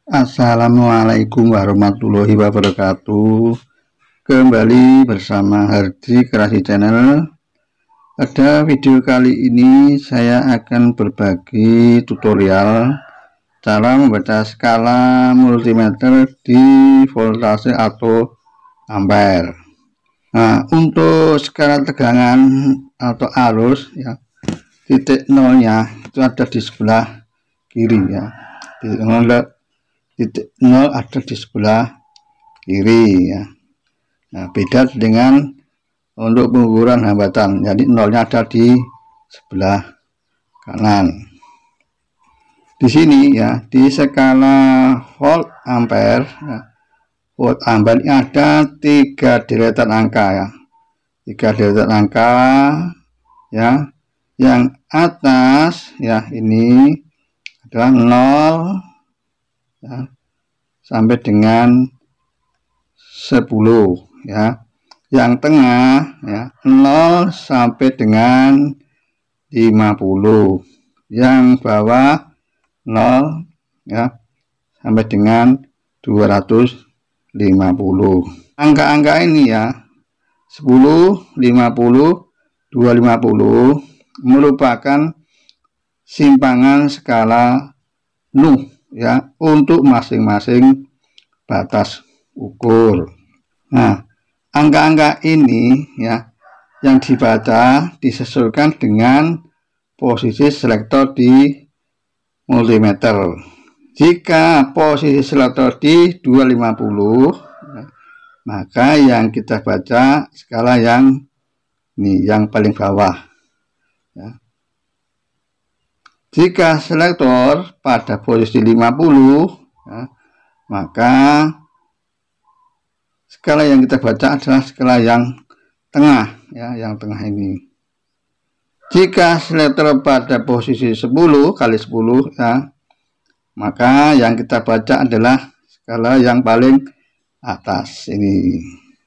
Assalamualaikum warahmatullahi wabarakatuh. Kembali bersama Hardi Kreasi Channel. Pada video kali ini saya akan berbagi tutorial cara membaca skala multimeter di voltase atau ampere. Nah, untuk skala tegangan atau arus ya, titik nolnya itu ada di sebelah kiri ya. Titik nol ada di sebelah kiri ya. Nah, beda dengan untuk pengukuran hambatan, jadi nolnya ada di sebelah kanan. Di sini ya, di skala volt ampere ya, volt ampere ini ada 3 deretan angka ya, 3 deretan angka ya. Yang atas ya ini adalah 0 ya, sampai dengan 10 ya. Yang tengah ya 0 sampai dengan 50. Yang bawah 0 ya sampai dengan 250. Angka-angka ini ya 10, 50, 250 merupakan simpangan skala Nu ya untuk masing-masing batas ukur. Nah, angka-angka ini ya yang dibaca disesuaikan dengan posisi selektor di multimeter. Jika posisi selektor di 250 ya, maka yang kita baca skala yang ini yang paling bawah ya. Jika selektor pada posisi 50 ya, maka skala yang kita baca adalah skala yang tengah ya, yang tengah ini. Jika selektor pada posisi 10 kali 10 ya, maka yang kita baca adalah skala yang paling atas ini.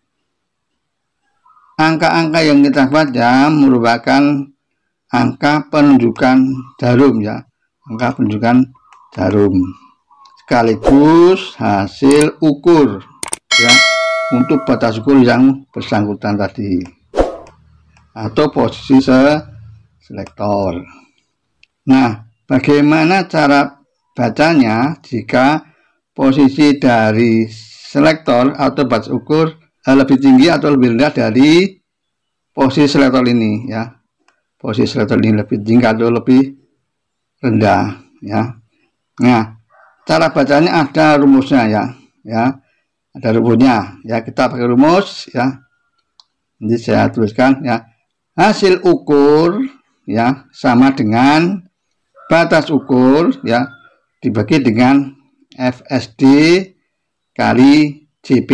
Angka-angka yang kita baca merupakan angka penunjukan jarum ya, angka penunjukan jarum sekaligus hasil ukur ya untuk batas ukur yang bersangkutan tadi atau posisi selektor. Nah, bagaimana cara bacanya jika posisi dari selektor atau batas ukur lebih tinggi atau lebih rendah dari posisi selektor ini ya? Posisi selektor ini lebih tinggi atau lebih rendah ya. Nah, cara bacanya ada rumusnya ya, ada rumusnya ya. Kita pakai rumus ya. Nanti saya tuliskan ya. Hasil ukur ya sama dengan batas ukur ya dibagi dengan FSD kali CP.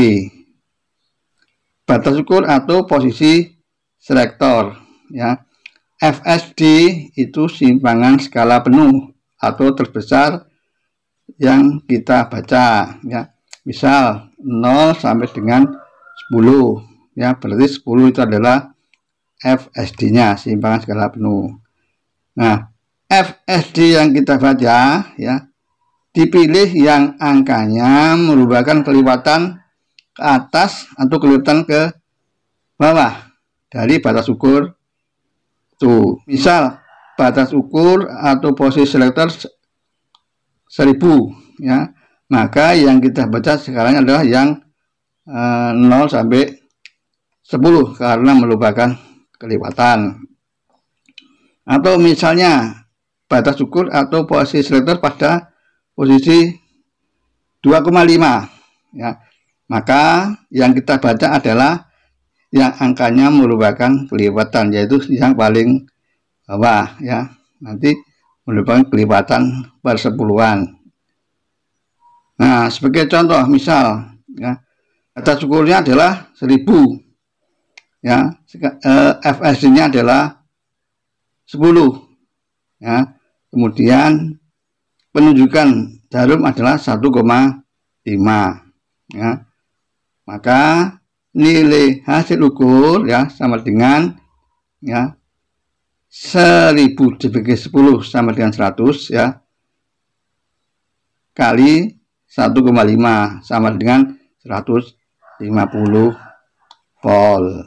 Batas ukur atau posisi selektor ya. FSD itu simpangan skala penuh atau terbesar yang kita baca ya. Misal 0 sampai dengan 10 ya, berarti 10 itu adalah FSD-nya, simpangan skala penuh. Nah, FSD yang kita baca ya dipilih yang angkanya merupakan kelipatan ke atas atau kelipatan ke bawah dari batas ukur. Tuh, misal batas ukur atau posisi selektor 1000 ya, maka yang kita baca sekarang adalah yang 0 sampai 10 karena merupakan kelipatan. Atau misalnya batas ukur atau posisi selektor pada posisi 2,5 ya, maka yang kita baca adalah yang angkanya merupakan kelipatan, yaitu yang paling bawah ya, nanti merupakan kelipatan persepuluhan. Nah, sebagai contoh misal ya, batas ukurnya adalah 1000 ya, FSD-nya adalah 10 ya, kemudian penunjukan jarum adalah 1,5 ya, maka nilai hasil ukur ya sama dengan ya 1000 dibagi 10 sama dengan 100 ya, kali 1,5 sama dengan 150 volt.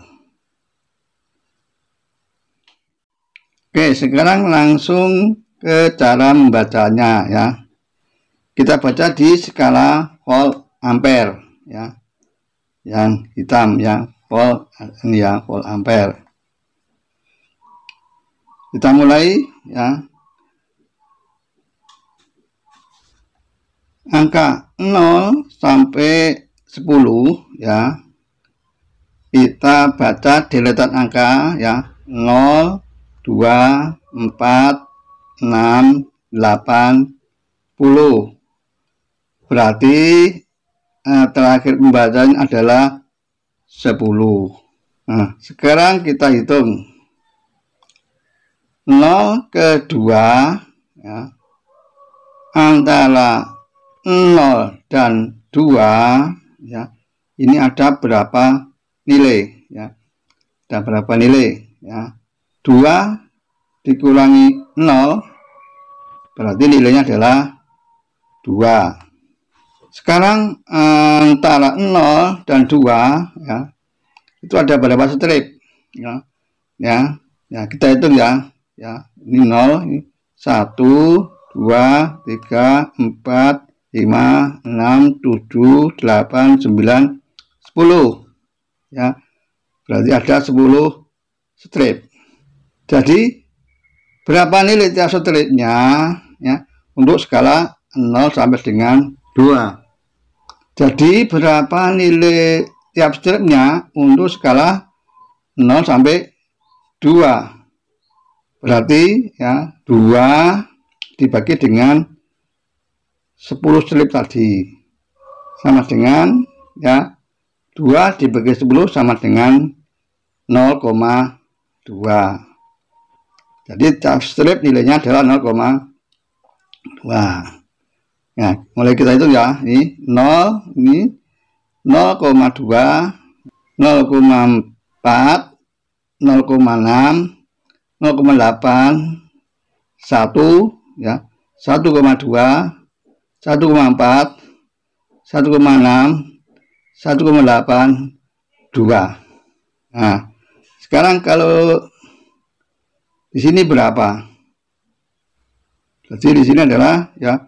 Oke, sekarang langsung ke cara membacanya ya. Kita baca di skala volt ampere ya. Yang hitam ya, volt ini ya, volt ampere. Kita mulai ya. Angka 0 sampai 10 ya. Kita baca deretan angka ya. 0, 2, 4, 6, 8, 10. Berarti terakhir pembacaan adalah 10. Nah, sekarang kita hitung 0 ke 2 ya. Antara 0 dan 2 ya. Ini ada berapa nilai ya. Ada berapa nilai ya. 2 dikurangi 0 berarti nilainya adalah 2. Sekarang antara 0 dan 2 ya, itu ada berapa strip ya. Kita hitung ya. Ini 0, ini 1, 2, 3, 4, 5, 6, 7, 8, 9, 10 ya. Berarti ada 10 strip. Jadi berapa nilai tiap stripnya ya untuk skala 0 sampai dengan 2. Jadi berapa nilai tiap stripnya untuk skala 0 sampai 2. Berarti ya 2 dibagi dengan 10 strip tadi sama dengan ya 2 dibagi 10 sama dengan 0,2. Jadi tiap strip nilainya adalah 0,2. Ya, mulai kita hitung ya. Ini 0, ini 0,2, 0,4, 0,6, 0,8, 1 ya, 1,2, 1,4, 1,6, 1,8, 2. Nah, sekarang kalau di sini berapa? Jadi di sini adalah ya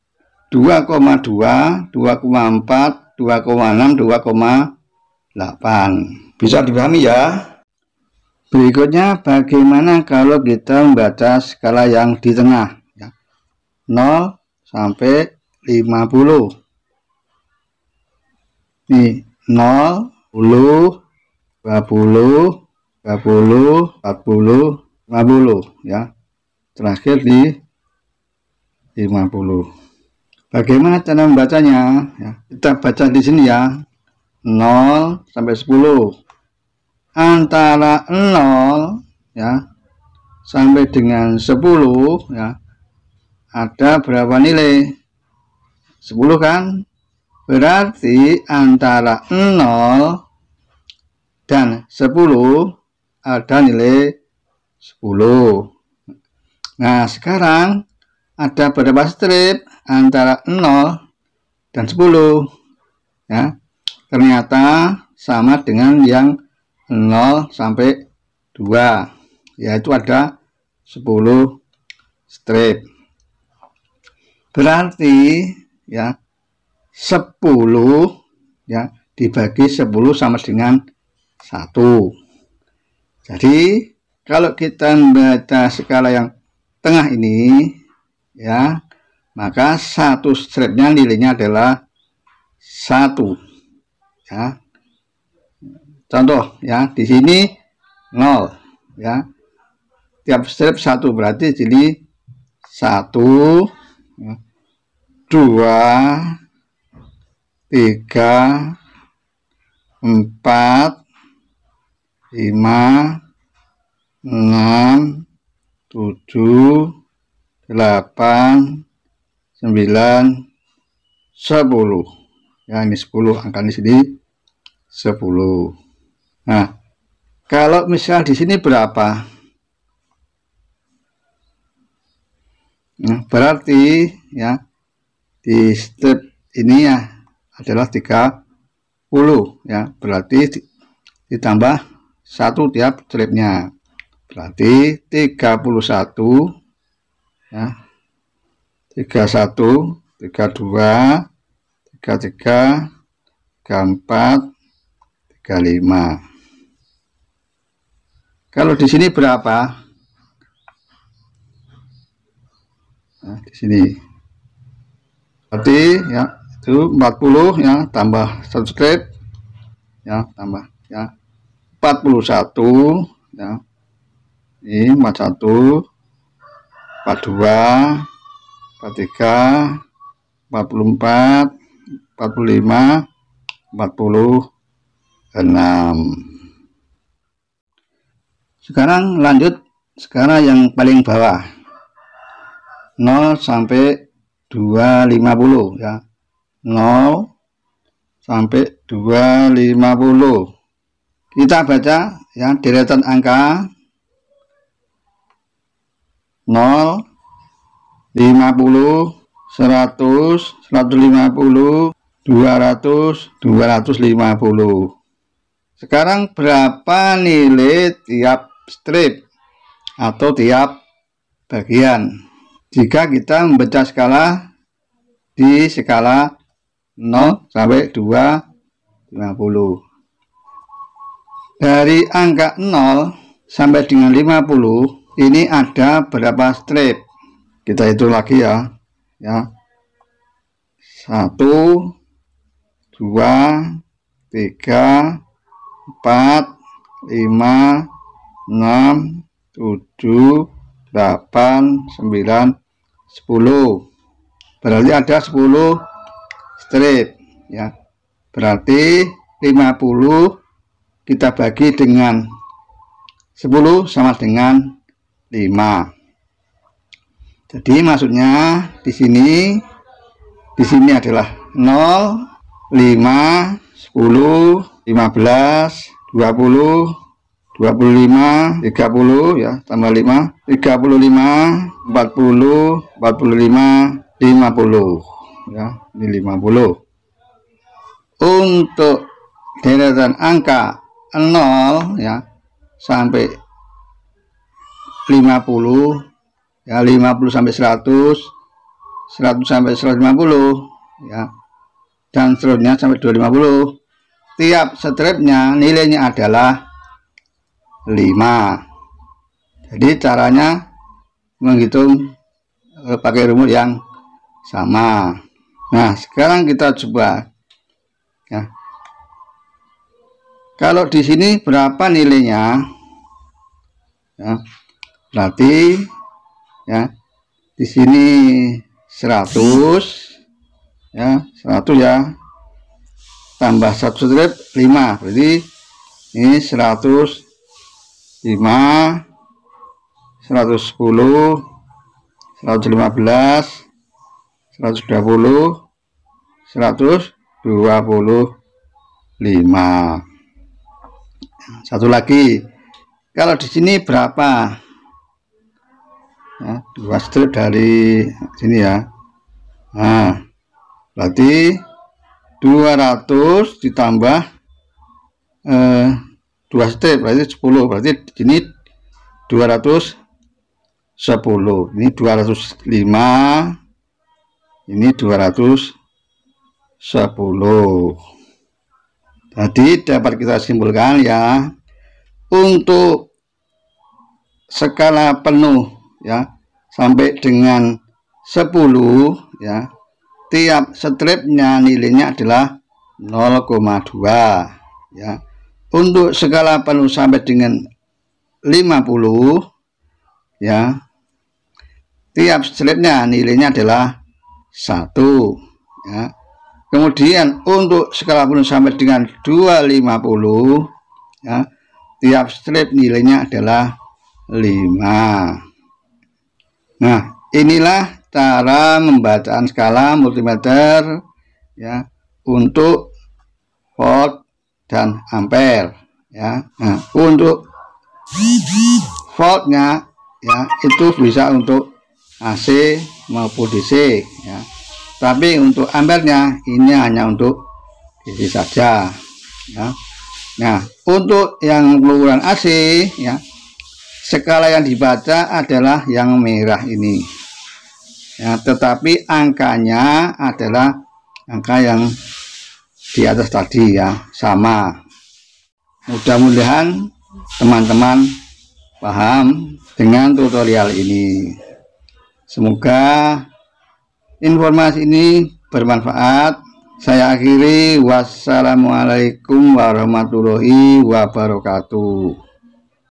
2,2, 2,4, 2,6, 2,8. Bisa dipahami ya? Berikutnya bagaimana kalau kita membaca skala yang di tengah ya. 0 sampai 50. Nih 0, 10, 20, 30, 40, 50 ya. Terakhir di 50. Bagaimana cara membacanya ya? Kita baca di sini ya. 0 sampai 10. Antara 0 ya sampai dengan 10 ya. Ada berapa nilai? 10 kan? Berarti antara 0 dan 10 ada nilai 10. Nah, sekarang ada berapa strip antara 0 dan 10 ya. Ternyata sama dengan yang 0 sampai 2, yaitu ada 10 strip. Berarti ya 10 ya dibagi 10 sama dengan 1. Jadi kalau kita membaca skala yang tengah ini ya, maka satu stripnya nilainya adalah 1 ya. Contoh ya, di sini 0 ya. Tiap strip 1 berarti jadi 1, 2, 3, 4, 5, 6, 7, 8, 9, 10 ya. Ini 10, angka di sini 10. Nah, kalau misal di sini berapa? Nah, berarti ya di step ini ya adalah 30 ya, berarti ditambah 1 tiap stripnya, berarti 31 ya, 31, 32, 33, 34, 35. Kalau di sini berapa? Nah, di sini berarti ya itu 40 ya, tambah 1 strip ya, tambah ya 41 ya, ini 41, 42, 43, 44, 45, 46. Sekarang lanjut, sekarang yang paling bawah 0 sampai 250 ya, 0 sampai 250. Kita baca ya, deretan angka 0, 50, 100, 150, 200, 250. Sekarang berapa nilai tiap strip atau tiap bagian jika kita membaca skala di skala 0 sampai 250? Dari angka 0 sampai dengan 50 ini ada berapa strip? Kita hitung lagi ya. 1, 2, 3, 4, 5, 6, 7, 8, 9, 10. Berarti ada 10 strip ya. Berarti 50 kita bagi dengan 10 sama dengan 5. Jadi maksudnya di sini adalah 0, 5, 10, 15, 20, 25, 30 ya, tambah 5, 35, 40, 45, 50 ya, ini 50. Untuk deretan angka 0 ya sampai 50 ya, 50 sampai 100, 100 sampai 150 ya, dan seterusnya sampai 250. Tiap stripnya nilainya adalah 5. Jadi caranya menghitung pakai rumus yang sama. Nah, sekarang kita coba ya. Kalau di sini berapa nilainya? Ya, berarti ya di sini 100 ya, 100 ya, tambah 1 strip 5, berarti ini 105, 110, 115, 120, 125. Satu lagi, kalau di sini berapa ya, 2 strip dari sini ya. Nah, berarti 200 ditambah 2 strip berarti 10, berarti di sini 210, ini 205, ini 210. Jadi dapat kita simpulkan ya, untuk skala penuh ya sampai dengan 10 ya, tiap stripnya nilainya adalah 0,2 ya. Untuk skala penuh sampai dengan 50 ya, tiap stripnya nilainya adalah 1 ya. Kemudian untuk skala penuh sampai dengan 250 ya, tiap strip nilainya adalah 5. Nah, inilah cara pembacaan skala multimeter ya untuk volt dan ampere ya. Nah, untuk voltnya ya itu bisa untuk AC maupun DC ya. tapi untuk ampernya ini hanya untuk DC saja ya. Nah, untuk yang pengukuran AC ya, skala yang dibaca adalah yang merah ini ya, tetapi angkanya adalah angka yang di atas tadi ya, sama. Mudah-mudahan teman-teman paham dengan tutorial ini. Semoga informasi ini bermanfaat. Saya akhiri, wassalamualaikum warahmatullahi wabarakatuh.